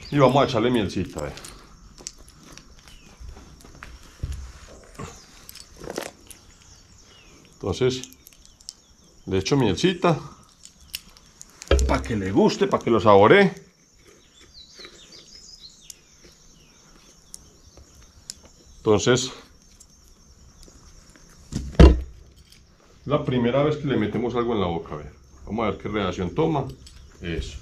Y vamos a echarle mielcita, ve. Entonces le echo mielcita para que le guste, para que lo saboree. Entonces, la primera vez que le metemos algo en la boca, a ver. Vamos a ver qué reacción toma. Eso.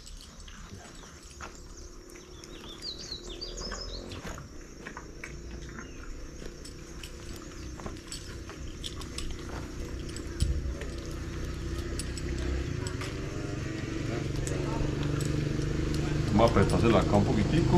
Vamos a apretársela acá un poquitico.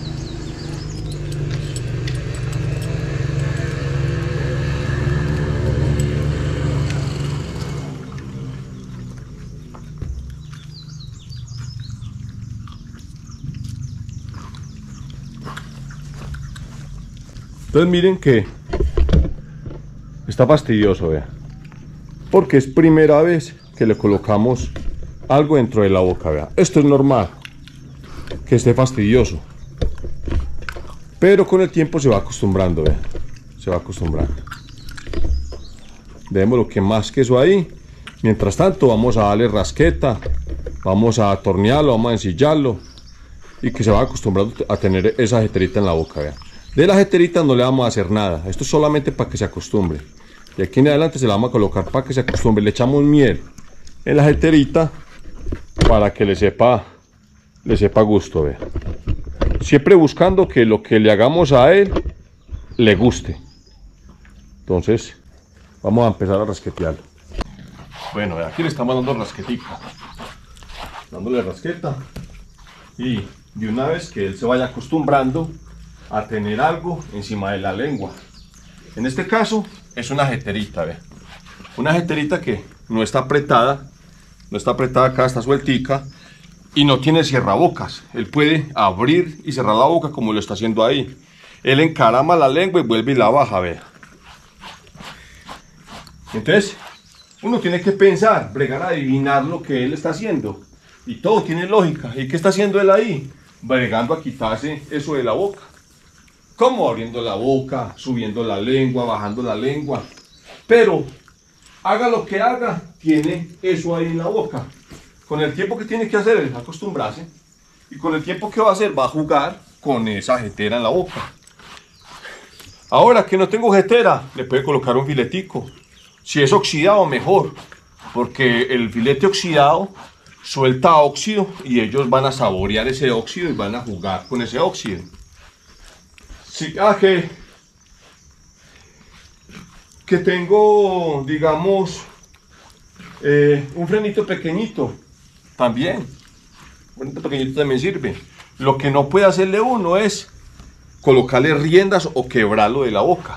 Entonces miren que está fastidioso, vean, porque es primera vez que le colocamos algo dentro de la boca, vean. Esto es normal, que esté fastidioso, pero con el tiempo se va acostumbrando, vean, se va acostumbrando. Dejémoslo que más queso ahí. Mientras tanto vamos a darle rasqueta, vamos a atornearlo, vamos a ensillarlo y que se va acostumbrando a tener esa jeterita en la boca, vean. De la jeterita no le vamos a hacer nada, esto es solamente para que se acostumbre. Y aquí en adelante se la vamos a colocar para que se acostumbre. Le echamos miel en la jeterita para que le sepa gusto, vea. Siempre buscando que lo que le hagamos a él le guste. Entonces vamos a empezar a rasquetearlo. Bueno, aquí le estamos dando rasquetica, dándole rasqueta, y de una vez que él se vaya acostumbrando a tener algo encima de la lengua. En este caso es una jeterita, ¿ve? Una jeterita que no está apretada, acá está sueltica y no tiene cierrabocas. Él puede abrir y cerrar la boca como lo está haciendo ahí. Él encarama la lengua y vuelve y la baja, vea. Entonces uno tiene que pensar, bregar a adivinar lo que él está haciendo, y todo tiene lógica. ¿Y qué está haciendo él ahí? Bregando a quitarse eso de la boca. Como abriendo la boca, subiendo la lengua, bajando la lengua. Pero haga lo que haga, tiene eso ahí en la boca. Con el tiempo que tiene que hacer es acostumbrarse. Y con el tiempo que va a hacer, va a jugar con esa jetera en la boca. Ahora que no tengo jetera, le puede colocar un filetico. Si es oxidado, mejor. Porque el filete oxidado suelta óxido y ellos van a saborear ese óxido y van a jugar con ese óxido. Sí, que tengo, digamos, un frenito pequeñito, también. Un frenito pequeñito también sirve. Lo que no puede hacerle uno es colocarle riendas o quebrarlo de la boca.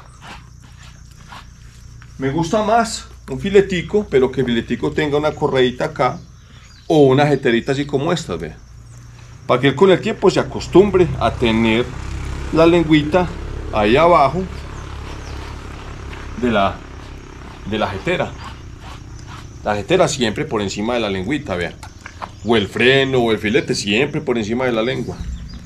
Me gusta más un filetico, pero que el filetico tenga una correita acá o una jeterita así como esta, ¿ve? Para que él con el tiempo se acostumbre a tener la lengüita ahí abajo de la jetera. La jetera siempre por encima de la lengüita, vean. O el freno o el filete siempre por encima de la lengua.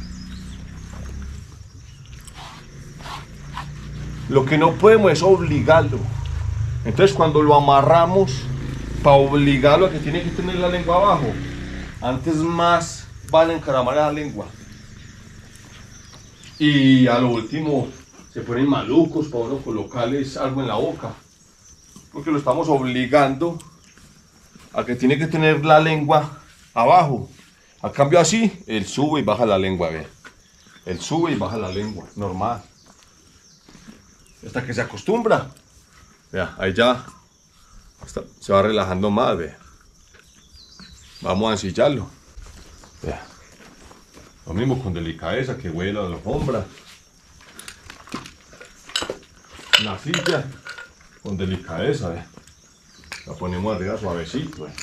Lo que no podemos es obligarlo. Entonces cuando lo amarramos para obligarlo a que tiene que tener la lengua abajo, antes más van a encaramar la lengua. Y a lo último se ponen malucos para uno colocarles algo en la boca, porque lo estamos obligando a que tiene que tener la lengua abajo. A cambio así, él sube y baja la lengua, ve. Él sube y baja la lengua, normal. Hasta que se acostumbra. Vea, ahí ya se va relajando más, vea. Vamos a ensillarlo. Vea. Lo mismo con delicadeza, que huela la alfombra. La silla con delicadeza, vea. La ponemos arriba suavecito, vea.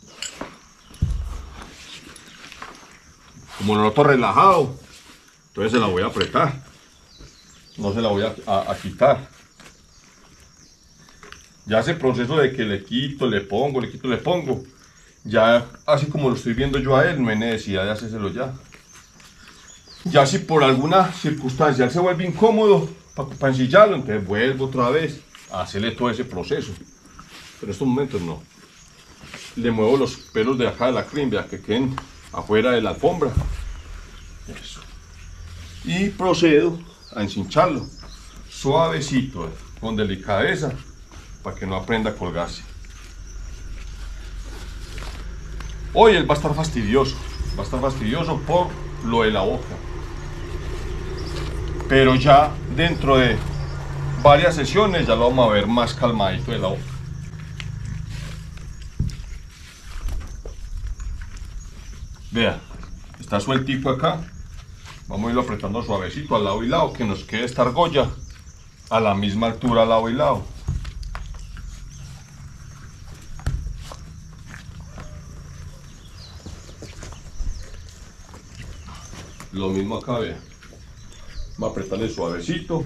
Como lo noto relajado, entonces se la voy a apretar. No se la voy a quitar. Ya ese proceso de que le quito, le pongo, le quito, le pongo, ya así como lo estoy viendo yo a él, no hay necesidad de hacérselo ya. Ya si por alguna circunstancia él se vuelve incómodo para ensillarlo, entonces vuelvo otra vez a hacerle todo ese proceso. Pero en estos momentos no. Le muevo los pelos de acá de la crin, vea, que queden afuera de la alfombra. Eso. Y procedo a ensincharlo suavecito, con delicadeza, para que no aprenda a colgarse. Hoy él va a estar fastidioso por lo de la boca. Pero ya dentro de varias sesiones ya lo vamos a ver más calmadito de la boca. Vea, está sueltico acá. Vamos a irlo apretando suavecito al lado y lado, que nos quede esta argolla a la misma altura al lado y lado. Lo mismo acá, vea. Vamos a apretarle suavecito.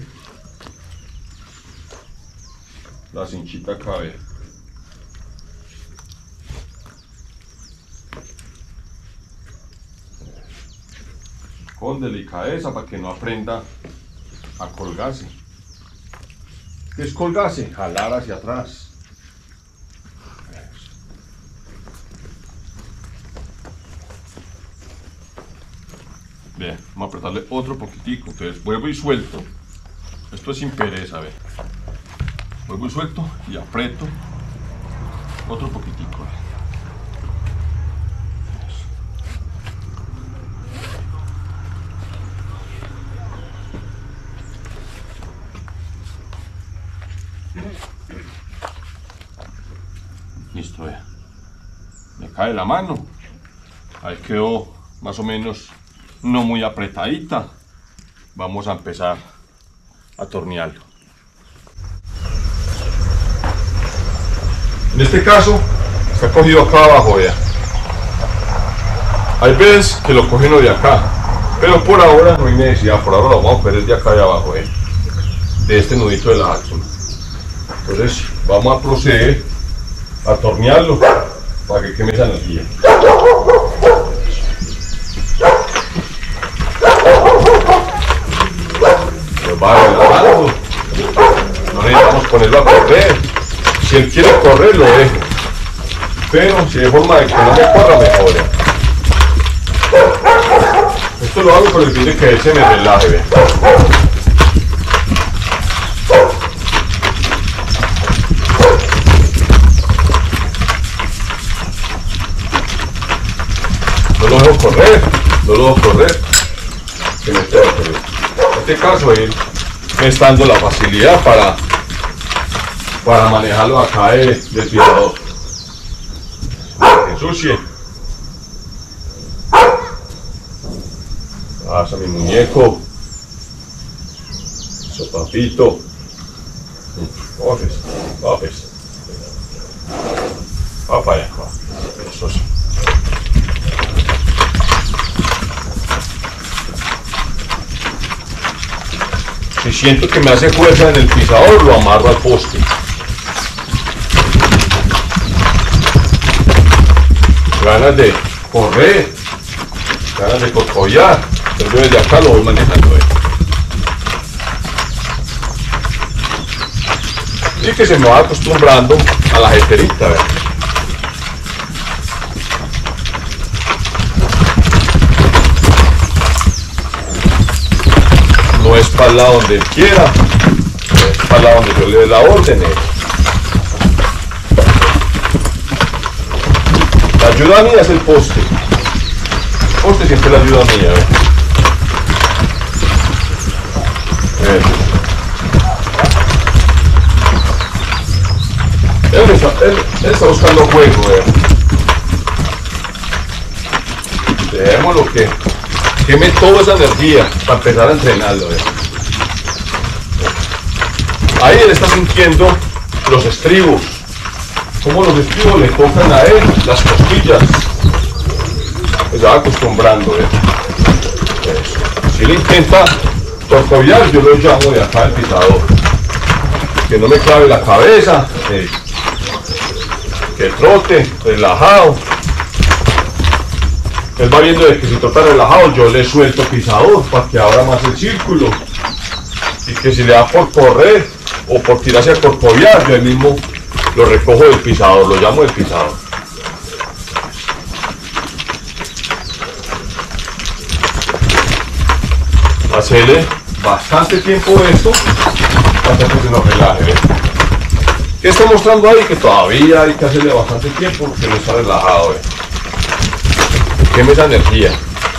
La cinchita acá, vea. Con delicadeza para que no aprenda a colgarse. ¿Qué es colgarse? Jalar hacia atrás. Bien, vamos a apretarle otro poquitico. Entonces vuelvo y suelto. Esto es sin pereza, ve. Vuelvo y suelto y aprieto otro poquitico. Listo, vea. Me cae la mano. Ahí quedó más o menos no muy apretadita. Vamos a empezar a atornillarlo. En este caso está cogido acá abajo, vea. Hay veces que lo cogen de acá, pero por ahora no hay necesidad. Por ahora lo vamos a coger desde acá de abajo, de este nudito de la Jackson. Entonces vamos a proceder a atornillarlo para que queme esa energía. Pues va relajando. No necesitamos ponerlo a correr. Si él quiere correr, lo dejo. Pero si hay forma de que no me corra, mejor. Esto lo hago por el fin de que él se me relaje, ve. No lo dejo correr, que me tengo que ver. En este caso él me está dando la facilidad para manejarlo acá del pisador. Que ensucie. Pasa mi muñeco. Eso, papito. Papes. Papá, ya. Eso sí. Si siento que me hace fuerza en el pisador, lo amarro al poste. Ganas de correr, ganas de cocollar, pero yo desde acá lo voy manejando. Y que se me va acostumbrando a la jeterita, ¿verdad? No es para el lado donde él quiera, es para el lado donde yo le dé la orden. La ayuda mía es el poste. El poste siempre la ayuda mía. Él está buscando juego. Dejémoslo que queme toda esa energía para empezar a entrenarlo. Ahí él está sintiendo los estribos, como los estribos le tocan a él las costillas. Se va acostumbrando. Eso. Si él intenta torcovillar, yo lo llamo de acá el pisador, que no me clave la cabeza, que trote relajado. Él va viendo de que si está relajado, yo le suelto pisador para que abra más el círculo. Y que si le da por correr o por tirarse a corcoviar, yo ahí mismo lo recojo del pisador, lo llamo del pisador. Hacerle bastante tiempo esto hasta que se nos relaje. ¿Ves? ¿Qué está mostrando ahí? Que todavía hay que hacerle bastante tiempo porque no está relajado. ¿Ves? Queme esa energía.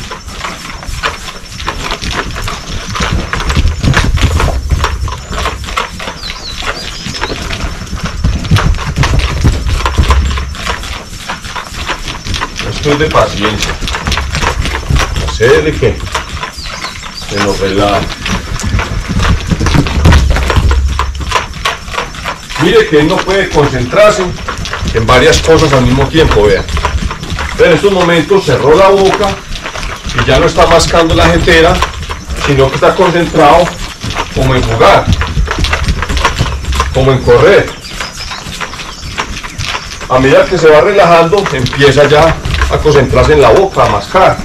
Esto es de paciencia. Hacerle que se nos relaje. Mire que él no puede concentrarse en varias cosas al mismo tiempo, vean. Pero en estos momentos cerró la boca y ya no está mascando la jetera, sino que está concentrado como en jugar, como en correr. A medida que se va relajando, empieza ya a concentrarse en la boca, a mascar.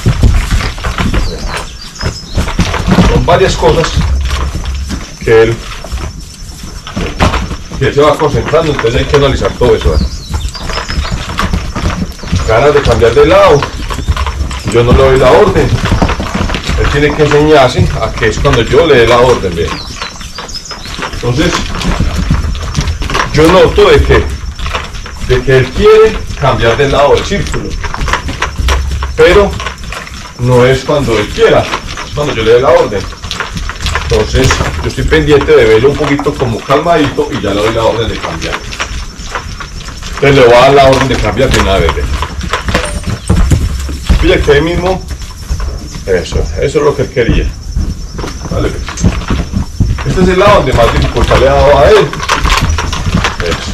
Son varias cosas que él se va concentrando, entonces hay que analizar todo eso. Ganas de cambiar de lado, yo no le doy la orden, él tiene que enseñarse a que es cuando yo le dé la orden. ¿Ve? Entonces yo noto de que él quiere cambiar de lado del círculo, pero no es cuando él quiera, es cuando yo le dé la orden. Entonces yo estoy pendiente de verlo un poquito como calmadito y ya le doy la orden de cambiar. Entonces le voy a dar la orden de cambiar de una vez. Fíjate que ahí mismo, eso es lo que él quería. Vale. Este es el lado donde más dificultad le ha dado a él. Eso.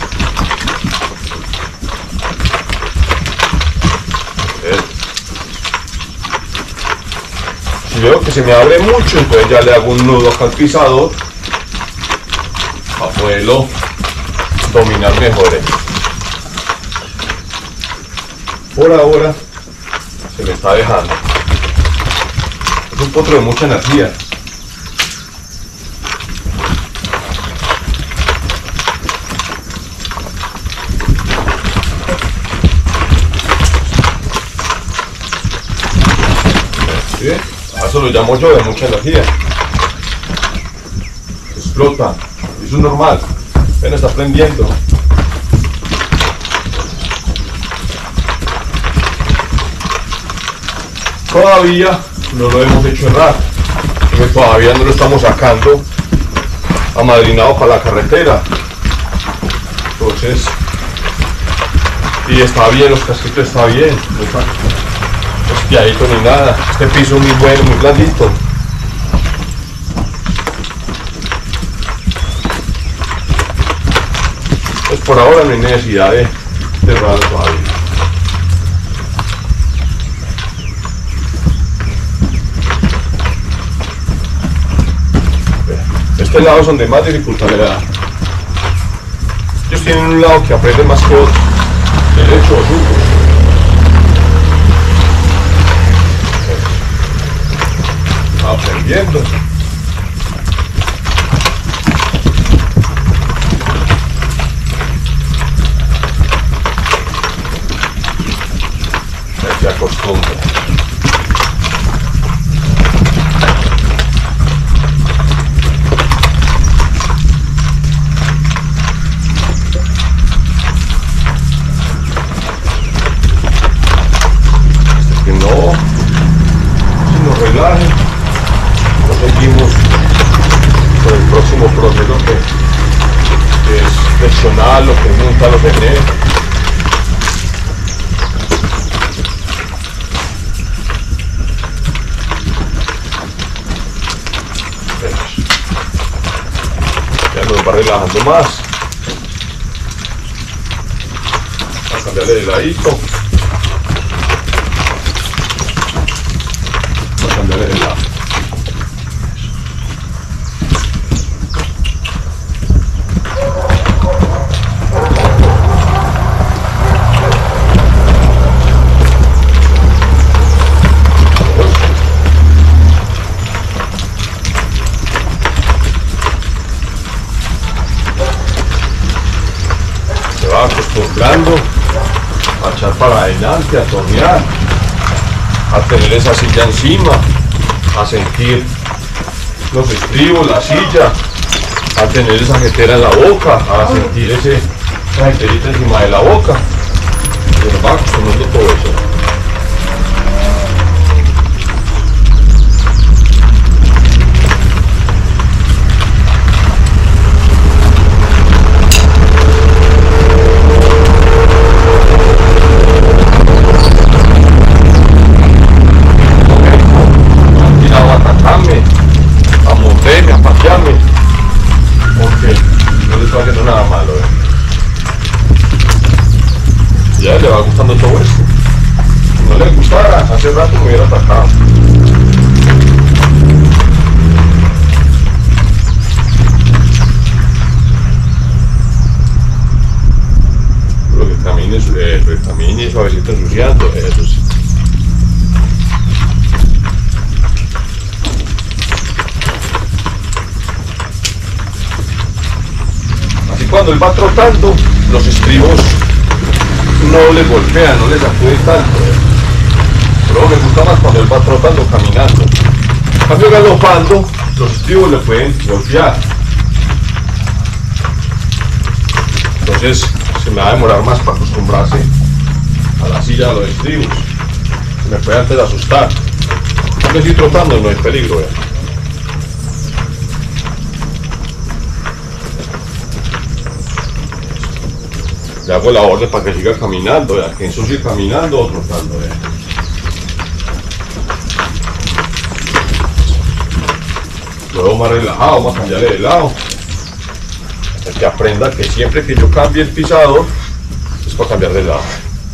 Si veo que se me abre mucho, entonces ya le hago un nudo acá al pisador para poderlo dominar mejor. Por ahora se me está dejando. Es un potro de mucha energía. ¿Sí? A eso lo llamo yo de mucha energía. Explota. Eso es normal. Apenas está aprendiendo. Todavía no lo hemos hecho errar, porque todavía no lo estamos sacando amadrinado para la carretera. Entonces, y está bien, los casquitos está bien, no está espiadito ni nada. Este piso es muy bueno, muy blandito. Pues por ahora no hay necesidad de errarlo todavía. Este lado es donde más dificultad le da. Ellos tienen un lado que aprende más que otro, derecho o zurdo. Aprendiendo. Se acostumbra. Seguimos con el próximo proceso que es flexionar lo que nunca lo tener. Ya nos va relajando más. Vamos a cambiarle de ladito. Vamos a cambiarle de lado. que a tornear, a tener esa silla encima, a sentir los estribos, la silla, a tener esa jetera en la boca, a sentir esa jeterita encima de la boca. Se nos va acostumbrando todo eso. Ya le va gustando todo esto. Si no le gustara, hace rato me hubiera atacado. Lo que camine suavecito ensuciando, eso sí. Así cuando él va trotando, los estribos no le golpean, no le sacuden tanto. Pero me gusta más cuando él va trotando, caminando. En cambio, galopando, los estribos le pueden golpear. Entonces se me va a demorar más para acostumbrarse a la silla, a los estribos. Se me puede antes asustar. Porque si trotando no hay peligro. Le hago la orden para que siga caminando, que ensucie caminando o trotando. Luego más relajado, vamos a cambiarle de lado. Hay que aprenda que siempre que yo cambie el pisador es para cambiar de lado.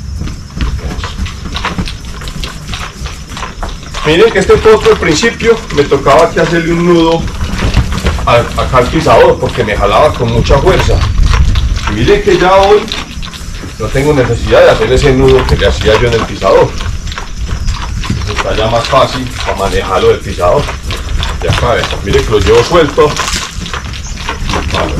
Miren que este potro al principio me tocaba que hacerle un nudo acá al pisador porque me jalaba con mucha fuerza. Y miren que ya hoy no tengo necesidad de hacer ese nudo que le hacía yo en el pisador. Está ya más fácil para manejarlo del pisador. Ya saben, miren que lo llevo suelto. Vale.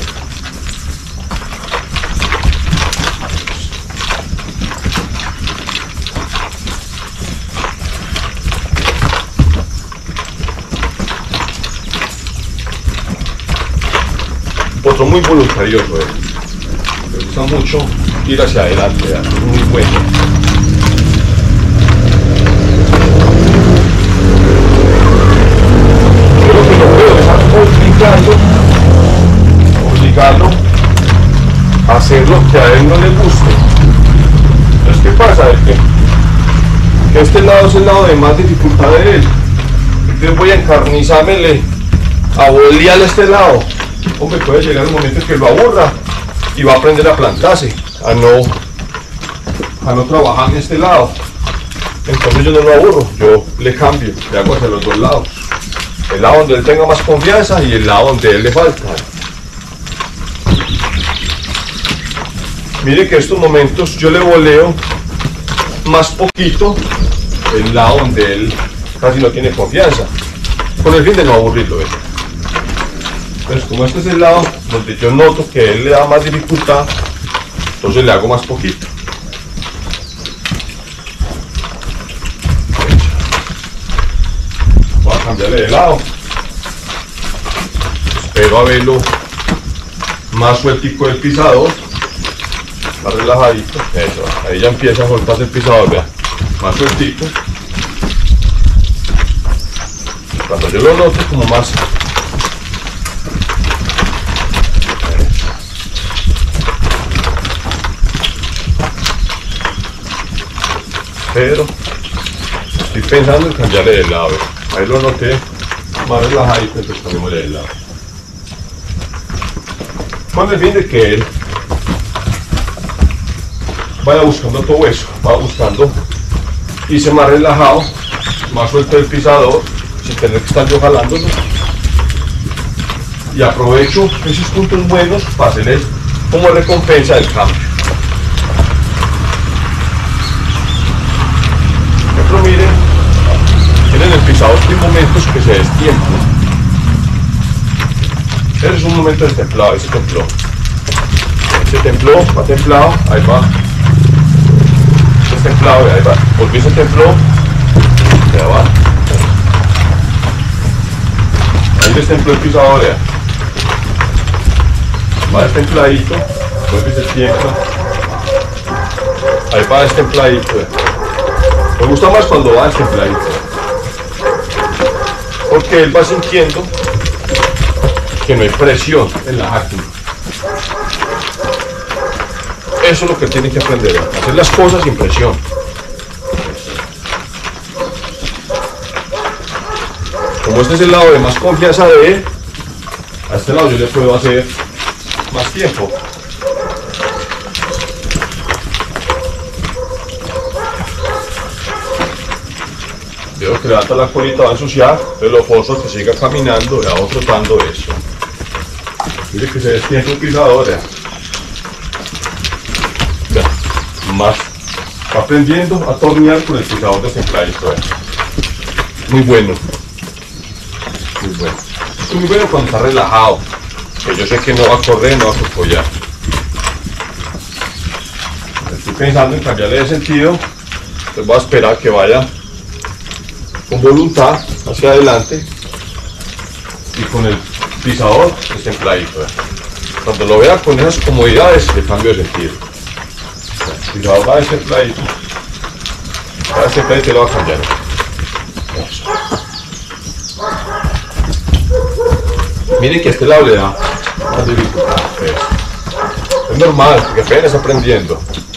Otro muy voluntarioso, me gusta mucho ir hacia adelante, es muy bueno. Yo lo que no puedo es obligarlo a hacer lo que a él no le guste. Entonces, ¿qué pasa? Que este lado es el lado de más dificultad de él. Entonces voy a encarnizármele, a bolearle a este lado. Hombre, puede llegar un momento en que lo aburra y va a aprender a plantarse, a no trabajar en este lado. Entonces yo no lo aburro, yo le cambio, le hago hacia los dos lados. El lado donde él tenga más confianza y el lado donde él le falta. Mire que en estos momentos yo le voleo más poquito el lado donde él casi no tiene confianza, con el fin de no aburrirlo. Entonces, como este es el lado donde yo noto que él le da más dificultad, entonces le hago más poquito. Voy a cambiarle de lado. Espero a verlo más sueltico del pisador, más relajadito. Eso, ahí ya empieza a soltarse el pisador, vean, más sueltico. Cuando yo lo noto como más. Pero estoy pensando en cambiarle de lado. Ahí lo noté más relajadito, entonces cambiémosle de lado. Con el fin de que él vaya buscando todo eso, va buscando irse más relajado, más suelto el pisador, sin tener que estar yo jalándolo. Y aprovecho esos puntos buenos para hacerle como recompensa del cambio. Miren, tienen el pisador en momentos que se destiempan. Ese es un momento de templado, ese templó, va templado, ahí va. destemplado, ahí va. Volví, se templó. Ya va. Ahí destempló el pisador, vea. Va destempladito. Vuelve y se tiembla. Ahí va destempladito, vea. Me gusta más cuando va destempladito. Porque él va sintiendo que no hay presión en la jáquima. Eso es lo que tiene que aprender, a hacer las cosas sin presión. Como este es el lado de más confianza de él, a este lado yo le puedo hacer más tiempo. Veo que levanta la colita, va a ensuciar, pero lo forzo que siga caminando, le hago trotando eso. Mire que se destiempa el pisador, vea. Más va aprendiendo a tornear con el pisador destempladito. Muy bueno. Muy bueno. Es muy bueno cuando está relajado. Que yo sé que no va a correr, no va a coscollar. Estoy pensando en cambiarle de sentido. Entonces voy a esperar que vaya con voluntad hacia adelante y con el pisador destempladito. Cuando lo vea con esas comodidades, le cambio de sentido. El pisador va destempladito. Va destempladito y lo va a cambiar. Miren que a este lado le da más dificultad. Es normal, porque apenas aprendiendo.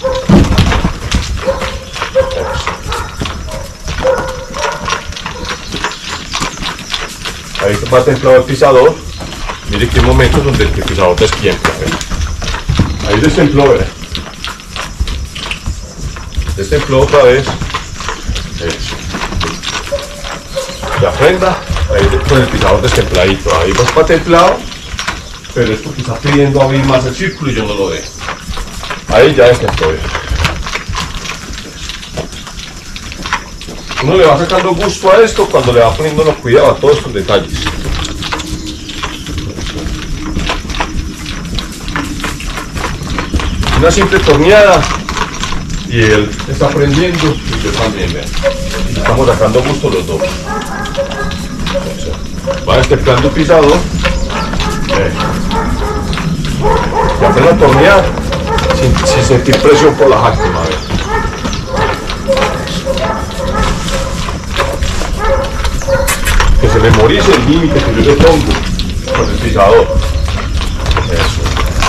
Ahí va templado el pisador. Miren que hay momentos donde el pisador destiempla. Ahí destempló, ¿verdad? Destempló otra vez. Eso. Que aprenda. Ahí con el pisador destempladito. Ahí va templado, pero es porque está pidiendo abrir más el círculo y yo no lo dejo. Ahí ya destempló. Uno le va sacando gusto a esto cuando le va poniendo los cuidados a todos estos detalles. Una simple torneada y él está aprendiendo y yo también, vean. Estamos sacando gusto los dos. Va destemplando el pisador y aprende a tornear sin sentir presión por la jáquima. Que se memorice el límite que yo le pongo con el pisador. Eso.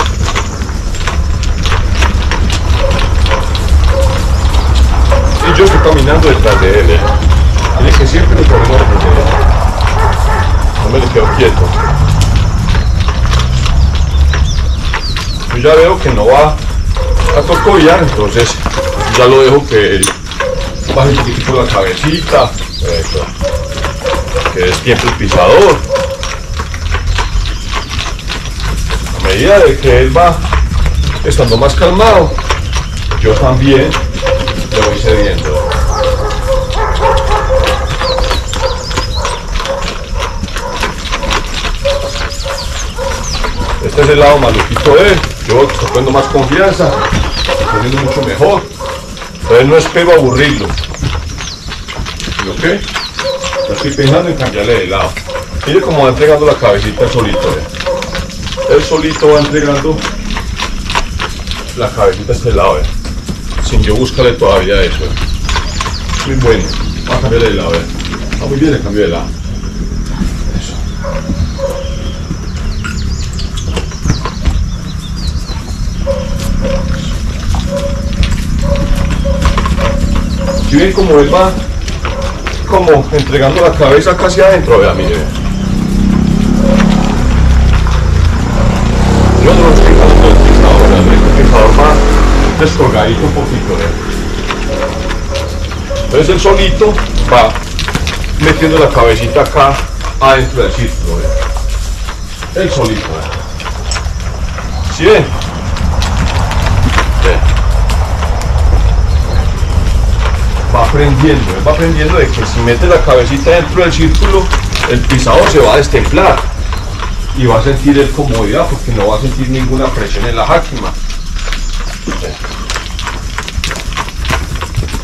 Y yo estoy caminando detrás de él. Tiene que siempre me ponemos detrás de él. No me le quedo quieto. Yo ya veo que no va a coscollar, entonces ya lo dejo que él baje un poquitico la cabecita. Eso. Que destiemple el pisador. A medida de que él va estando más calmado, yo también le voy cediendo. Este es el lado maluquito de él. Yo estoy poniendo más confianza, estoy poniendo mucho mejor. Entonces no espero aburrirlo. ¿Ok? Yo estoy pensando en cambiarle de lado. Mire cómo va entregando la cabecita él solito. Él solito va entregando la cabecita a este lado. Sin yo buscarle todavía eso. Muy bueno. Vamos a cambiarle de lado. Está muy bien el cambio de lado. Eso. Si ven como él va como entregando la cabeza casi adentro, vea, mire. Yo no lo estoy dando el pisador, el pisador va descolgadito un poquito, vea. Entonces él solito va metiendo la cabecita acá adentro del círculo, vea. Él solito, vea. ¿Sí ven? Va aprendiendo de que si mete la cabecita dentro del círculo, el pisador se va a destemplar y va a sentir el comodidad porque no va a sentir ninguna presión en la jáquima.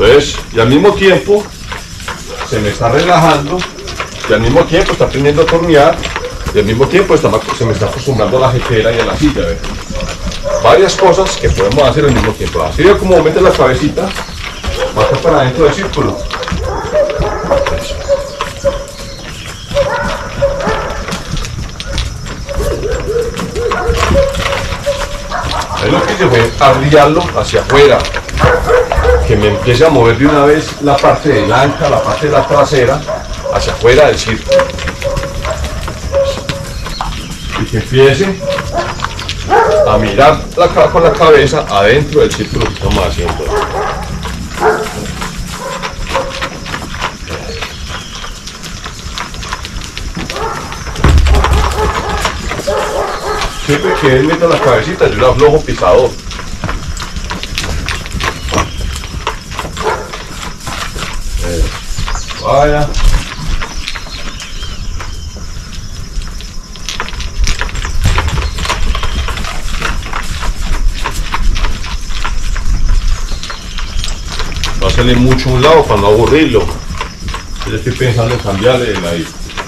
Entonces, y al mismo tiempo se me está relajando, y al mismo tiempo está aprendiendo a tornear, y al mismo tiempo se me está acostumbrando a la jetera y a la silla. ¿Ves? Varias cosas que podemos hacer al mismo tiempo. Así de como metes la cabecita, va acá para adentro del círculo. Eso. Ahí lo que hice fue arriarlo hacia afuera, que me empiece a mover de una vez la parte de la anca, la parte de la trasera, hacia afuera del círculo. Y que empiece a mirar con la cabeza adentro del círculo que estamos haciendo. Siempre que él meta la cabecita, yo le aflojo pisador. Vaya. No hacerle mucho a un lado para no aburrirlo. Yo estoy pensando en cambiarle de ladito.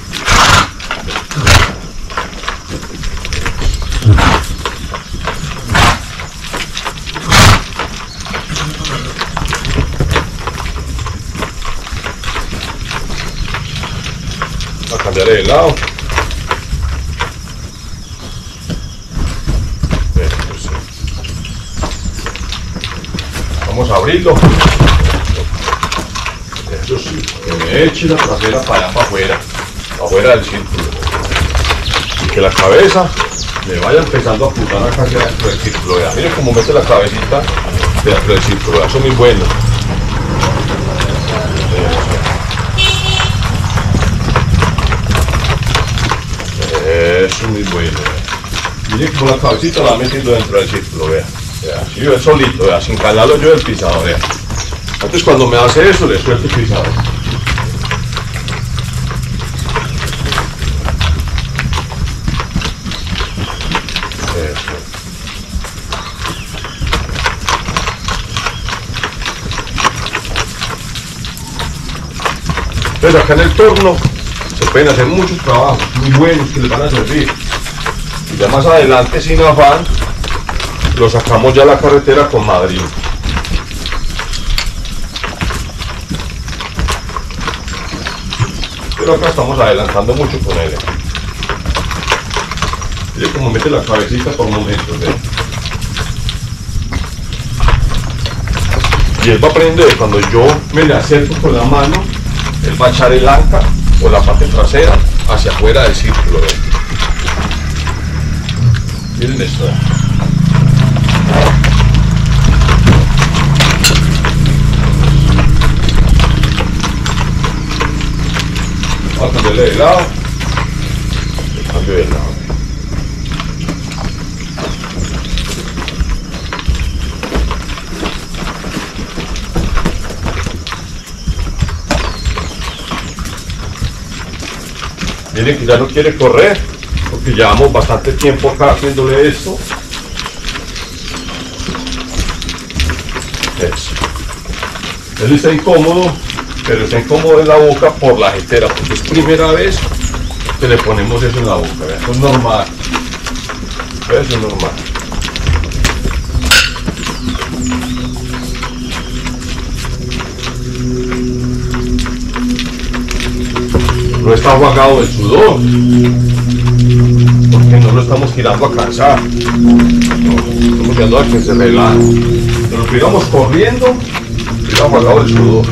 Cambiaré de lado. Vamos a abrirlo. Eso sí, que me eche la trasera para allá, para afuera del círculo. Y que la cabeza me vaya empezando a apuntar acá hacia dentro del círculo. Vea, miren cómo mete la cabecita dentro del círculo. Eso es muy bueno. Eso es muy bueno. Miren cómo la cabecita la va metiendo dentro del círculo, vea. Así yo solito, vea, sin calarlo yo del pisador, vea. Antes cuando me hace eso le suelto el pisador. Eso. Entonces acá en el torno se pueden hacer muchos trabajos muy buenos que les van a servir. Y ya más adelante, sin afán, lo sacamos ya a la carretera con Madrid. Pero acá estamos adelantando mucho con él. Mire cómo mete la cabecita por momentos. Y él va aprendiendo de cuando yo me le acerco con la mano, él va a echar el anca o la parte trasera hacia afuera del círculo. Miren esto. Vamos a cambiarle de lado. Cambio de lado. Miren que ya no quiere correr, porque llevamos bastante tiempo acá haciéndole esto. Eso. Él está incómodo, pero está incómodo en la boca por la jetera, porque es primera vez que le ponemos eso en la boca. ¿Ve? Eso es normal. ¿Ve? Eso es normal. No está ahogado el sudor, porque no lo estamos girando a cansar, no, estamos girando a que se relaje. Si lo giramos corriendo, está ahogado el sudor.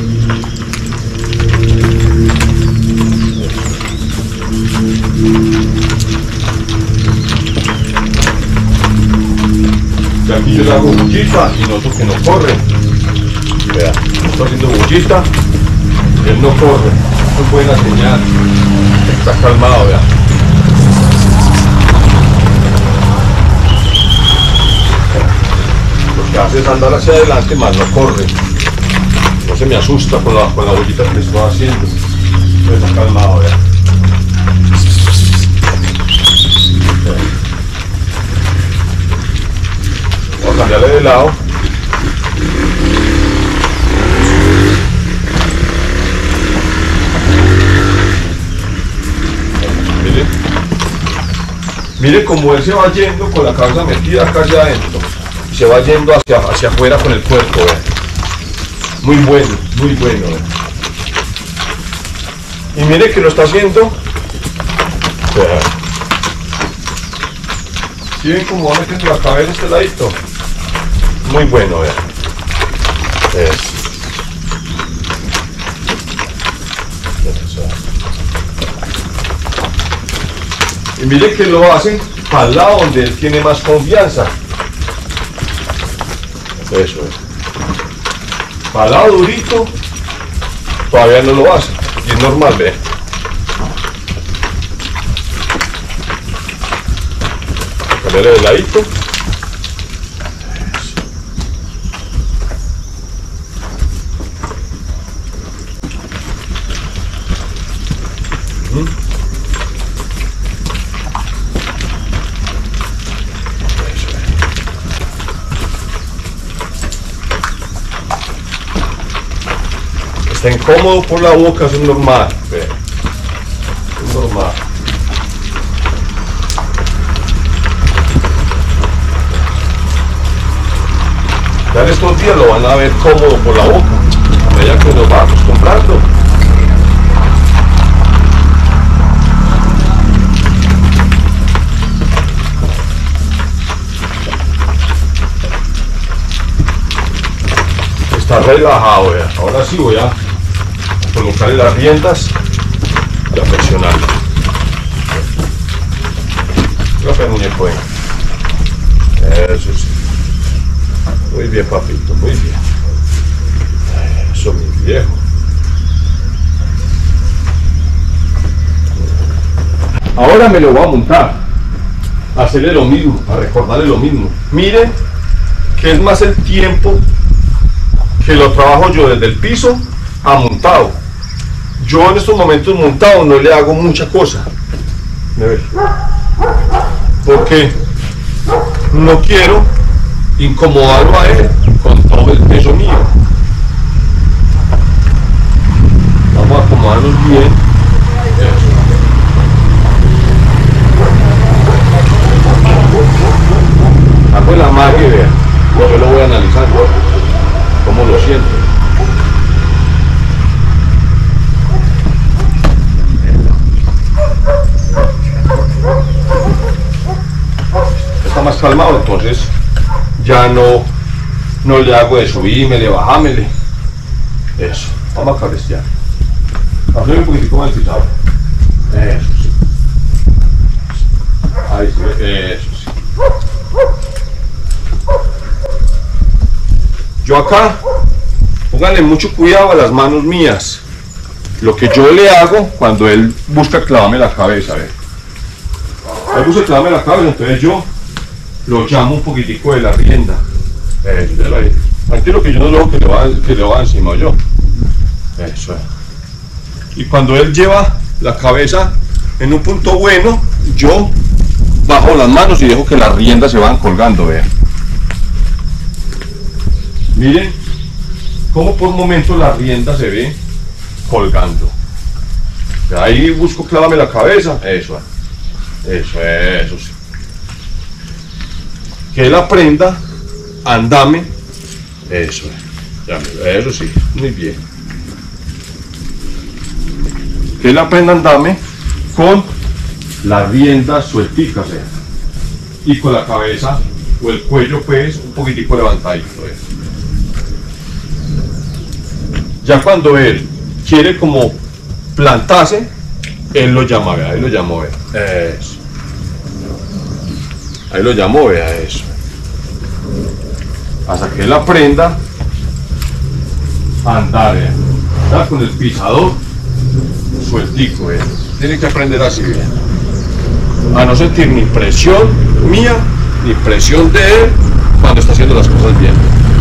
Y aquí yo le hago bullita y noto que no corre. Vea, estoy haciendo bullita, él no corre. Eso es buena señal. Está calmado, vea. Lo que hace es andar hacia adelante, más no corre. No se me asusta con la bollita que le estoy haciendo. Está calmado, vea. Vamos a cambiarle de lado. Mire cómo él se va yendo con la cabeza metida acá hacia adentro. Y se va yendo hacia afuera con el cuerpo, ¿ve? Muy bueno, muy bueno, ¿ve? Y mire que lo está haciendo. ¿Sí ven cómo va metiendo la cabeza a este ladito? Muy bueno, ¿ve? Eso. Y mire que lo hacen para el lado donde él tiene más confianza. Eso es. Para el lado durito, todavía no lo hace. Y es normal, ve. Ponerle de ladito. Está incómodo por la boca, eso es normal. Ve. Es normal. Ya en estos días lo van a ver cómodo por la boca, a medida que nos vamos comprando. Está relajado, vea. Ahora sí voy a colocarle las riendas y a presionarlo. Profe muñeco, eso sí. Muy bien, papito, muy bien. Eso, mi viejo. Ahora me lo voy a montar. A hacerle lo mismo, a recordarle lo mismo. Mire que es más el tiempo que lo trabajo yo desde el piso a montado. Yo en estos momentos montado no le hago mucha cosa. Porque no quiero incomodarlo a él con todo el peso mío. Vamos a acomodarnos bien. Eso. Hago la magia, vea. Yo lo voy analizando. ¿Cómo lo siento? Está más calmado, entonces ya no le hago de subímele, bajámele. Eso, vamos a cabecear. Hazle un poquitico más pisado. Eso sí. Ahí sí, eso sí. Yo acá, pónganle mucho cuidado a las manos mías. Lo que yo le hago cuando él busca clavarme la cabeza, ¿ve? Él busca clavarme la cabeza, entonces yo lo llamo un poquitico de la rienda. Tranquilo que yo no lo que le va encima yo. Eso es. Y cuando él lleva la cabeza en un punto bueno, yo bajo las manos y dejo que las riendas se van colgando, vean. Miren cómo por momentos la rienda se ve colgando. De ahí busco clávame la cabeza. Eso sí. Que él aprenda a andarme. Eso sí, muy bien. Que él aprenda a andarme con las riendas suelticas, y con la cabeza o el cuello pues un poquitico levantadito. Ya cuando él quiere como plantarse, él lo llama, vea, ahí lo llamó, vea. Eso. Ahí lo llamó, vea, eso. Hasta que él aprenda a andar, vea. Está con el pisador sueltico, vea. Tiene que aprender así, vea. A no sentir ni presión mía, ni presión de él cuando está haciendo las cosas bien.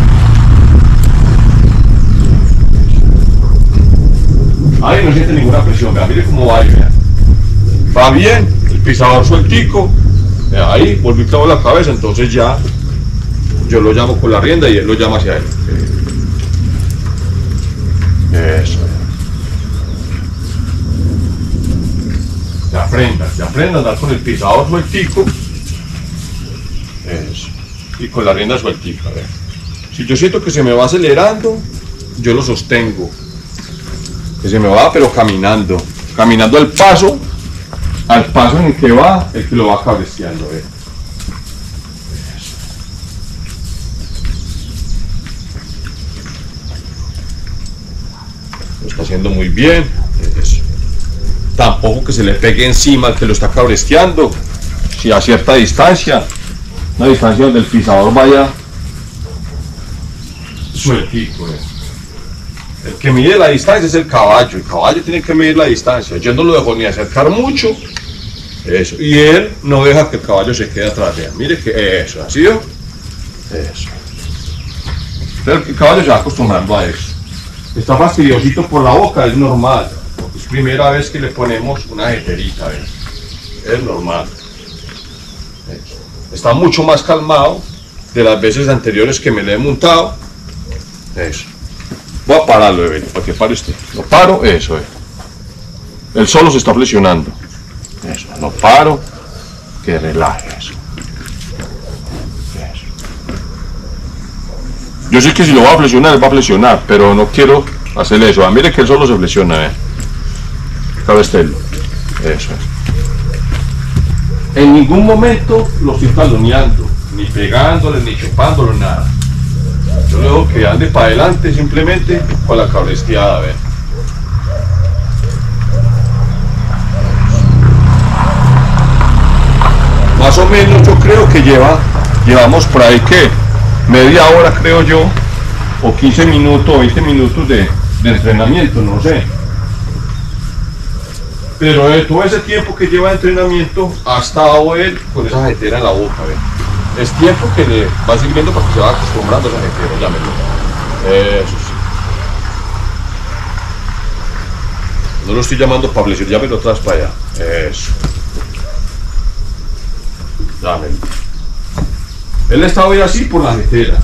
Ahí no siente ninguna presión, vea, mire cómo va ahí, vea. Va bien, el pisador sueltico, vea, ahí volví a clavar la cabeza, entonces ya yo lo llamo con la rienda y él lo llama hacia él. Eso. se aprenda a andar con el pisador sueltico. Eso. Y con la rienda sueltica, a ver. Si yo siento que se me va acelerando, yo lo sostengo. Que se me va, pero caminando. Caminando al paso en el que va, el que lo va cabeceando, a ver. Eso. Lo está haciendo muy bien. Eso. Tampoco que se le pegue encima al que lo está cabresteando. Si a cierta distancia, una distancia donde el pisador vaya sueltico. El que mide la distancia es el caballo tiene que medir la distancia. Yo no lo dejo ni acercar mucho, eso, y él no deja que el caballo se quede atrás de él. Mire que eso, ¿así yo? Eso. Pero el caballo se va acostumbrando a eso. Está fastidiosito por la boca, es normal. Es primera vez que le ponemos una jeterita, ¿ves? Es normal. Eso. Está mucho más calmado de las veces anteriores que me le he montado. Eso. Voy a pararlo, Evelio, para que pare usted. Lo paro, eso es. Él solo se está flexionando. Eso, lo paro, que relaje eso. Eso. Yo sé que si lo va a flexionar, él va a flexionar, pero no quiero hacerle eso. Mire que él solo se flexiona, cabestelo. Eso es. En ningún momento lo estoy taloneando, ni pegándole, ni chupándolo, nada. Yo le dejo que ande para adelante simplemente con la cabresteada, a ver. Más o menos yo creo que llevamos por ahí que media hora, creo yo, o 15 minutos, 20 minutos de entrenamiento, no sé. Pero de todo ese tiempo que lleva de entrenamiento ha estado él con esa jetera en la boca, a ver. Es tiempo que le va sirviendo para que se vaya acostumbrando a esa jetera, llámelo. Eso sí. No lo estoy llamando para flexionar, llámelo atrás para allá. Eso. Llámelo. Él está hoy así por la jetera.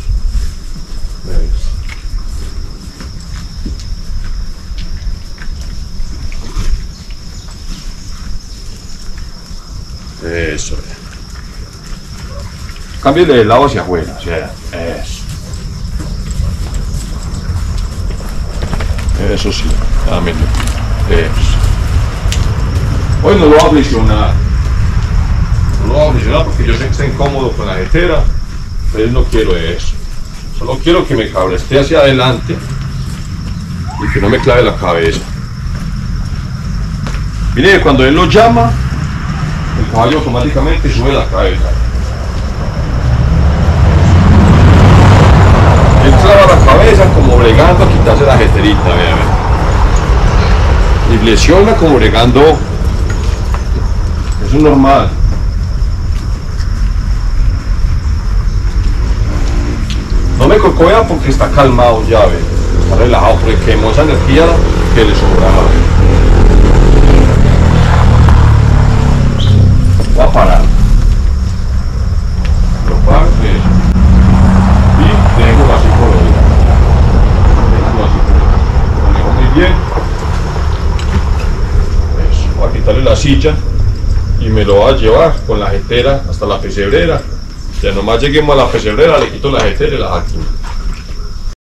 Eso es. Cámbiale de lado hacia afuera, o sea, eso. Eso sí, dámelo. Eso. Hoy no lo va a flexionar. No lo va a flexionar porque yo sé que está incómodo con la jetera, pero no quiero eso. Solo quiero que me cabreste hacia adelante y que no me clave la cabeza. Mire, cuando él lo llama, el caballo automáticamente sube la cabeza. Él clava la cabeza como bregando a quitarse la jeterita, vea. Y flexiona como bregando. Eso es normal. No me cocóea porque está calmado ya, ve. Está relajado porque quemó esa energía que le sobraba. Voy a parar. Lo paro, eso. Y dejo así por hoy. Dejo así por hoy. Lo dejo muy bien. Eso. Voy a quitarle la silla y me lo voy a llevar con la jetera hasta la pesebrera. Ya nomás lleguemos a la pesebrera, le quito la jetera y la saco.